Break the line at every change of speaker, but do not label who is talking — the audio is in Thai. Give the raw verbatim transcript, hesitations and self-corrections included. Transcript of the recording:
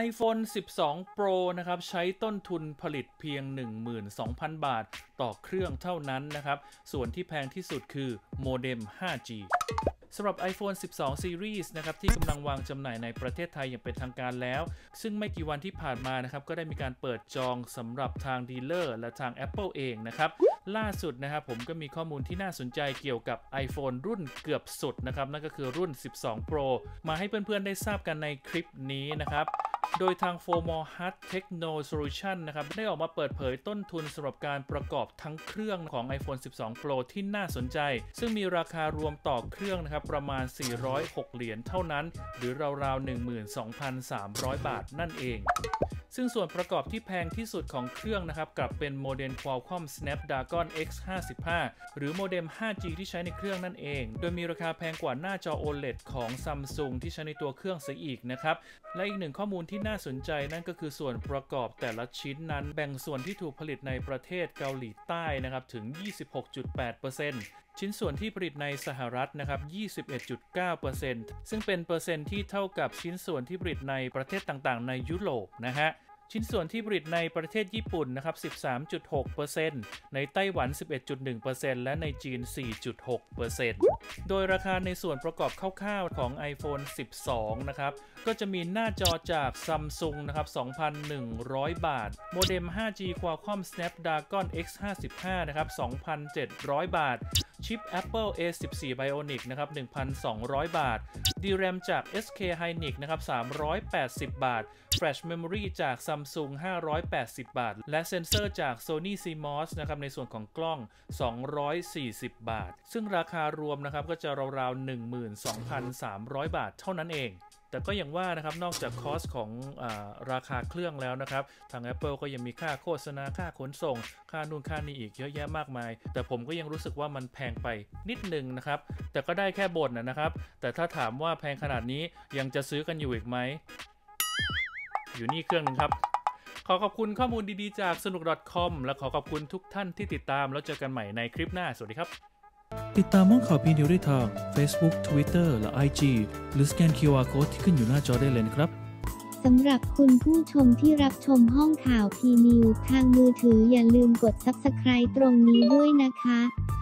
iPhone สิบสอง Pro นะครับใช้ต้นทุนผลิตเพียง หนึ่งหมื่นสองพัน บาทต่อเครื่องเท่านั้นนะครับส่วนที่แพงที่สุดคือโมเด็ม ห้าจี สำหรับ iPhone สิบสอง Series นะครับที่กำลังวางจำหน่ายในประเทศไทยอย่างเป็นทางการแล้วซึ่งไม่กี่วันที่ผ่านมานะครับก็ได้มีการเปิดจองสำหรับทางดีลเลอร์และทาง Apple เองนะครับล่าสุดนะครับผมก็มีข้อมูลที่น่าสนใจเกี่ยวกับ iPhone รุ่นเกือบสุดนะครับนั่นก็คือรุ่น สิบสอง Pro มาให้เพื่อนๆได้ทราบกันในคลิปนี้นะครับโดยทาง โฟร์ มอร์ ฮัท Techno Solution นะครับได้ออกมาเปิดเผยต้นทุนสำหรับการประกอบทั้งเครื่องของ iPhone สิบสอง Pro ที่น่าสนใจซึ่งมีราคารวมต่อเครื่องนะครับประมาณสี่ร้อยหกเหรียญเท่านั้นหรือราวๆ หนึ่งหมื่นสองพันสามร้อย บาทนั่นเองซึ่งส่วนประกอบที่แพงที่สุดของเครื่องนะครับกลับเป็นโมเด็ม Qualcomm Snapdragon เอ็กซ์ ห้าสิบห้า หรือโมเด็ม ห้าจี ที่ใช้ในเครื่องนั่นเองโดยมีราคาแพงกว่าหน้าจอ โอ แอล อี ดี ของ Samsung ที่ใช้ในตัวเครื่องเสียอีกนะครับและอีกหนึ่งข้อมูลที่น่าสนใจนั่นก็คือส่วนประกอบแต่ละชิ้นนั้นแบ่งส่วนที่ถูกผลิตในประเทศเกาหลีใต้นะครับถึง ยี่สิบหกจุดแปดเปอร์เซ็นต์ ชิ้นส่วนที่ผลิตในสหรัฐนะครับ ยี่สิบเอ็ดจุดเก้าเปอร์เซ็นต์ ซึ่งเป็นเปอร์เซ็นต์ที่เท่ากับชิ้นส่วนที่ผลิตในประเทศต่างๆในยุโรปนะฮะชิ้นส่วนที่ผลิตในประเทศญี่ปุ่นนะครับ สิบสามจุดหกเปอร์เซ็นต์ ในไต้หวัน สิบเอ็ดจุดหนึ่งเปอร์เซ็นต์ และในจีน สี่จุดหกเปอร์เซ็นต์ โดยราคาในส่วนประกอบคร่าวๆของ iPhone สิบสอง นะครับก็จะมีหน้าจอจาก Samsung นะครับ สองพันหนึ่งร้อย บาทโมเด็ม ห้าจี Qualcomm Snapdragon เอ็กซ์ ห้าสิบห้า นะครับ สองพันเจ็ดร้อย บาทชิป Apple เอ สิบสี่ Bionic นะครับ หนึ่งพันสองร้อย บาท ดี แรม จาก เอส เค Hynix นะครับ สามร้อยแปดสิบ บาท Flash Memory จาก Samsung ห้าร้อยแปดสิบ บาทและเซ็นเซอร์จาก Sony ซี มอส นะครับในส่วนของกล้อง สองร้อยสี่สิบ บาทซึ่งราคารวมนะครับก็จะราวๆ หนึ่งหมื่นสองพันสามร้อย บาทเท่านั้นเองแต่ก็อย่างว่านะครับนอกจากคอสของอาราคาเครื่องแล้วนะครับทาง Apple ก็ยังมีค่าโฆษณาค่าขนส่งค่านู่นค่านี่อีกเยอะแยะมากมายแต่ผมก็ยังรู้สึกว่ามันแพงไปนิดนึงนะครับแต่ก็ได้แค่บ่นนะครับแต่ถ้าถามว่าแพงขนาดนี้ยังจะซื้อกันอยู่อีกไหมอยู่นี่เครื่องนึงครับขอขอบคุณข้อมูลดีๆจากสนุก .com และขอขอบคุณทุกท่านที่ติดตามแล้วเจอกันใหม่ในคลิปหน้าสวัสดีครับติดตามห้องข่าวพีนิวได้ทาง Facebook Twitter และ ไอ จี หรือสแกน คิว อาร์ Code ที่ขึ้นอยู่หน้าจอได้เลยนะครับ
สำหรับคุณผู้ชมที่รับชมห้องข่าวพีนิวทางมือถืออย่าลืมกด ซับสไครบ์ ตรงนี้ด้วยนะคะ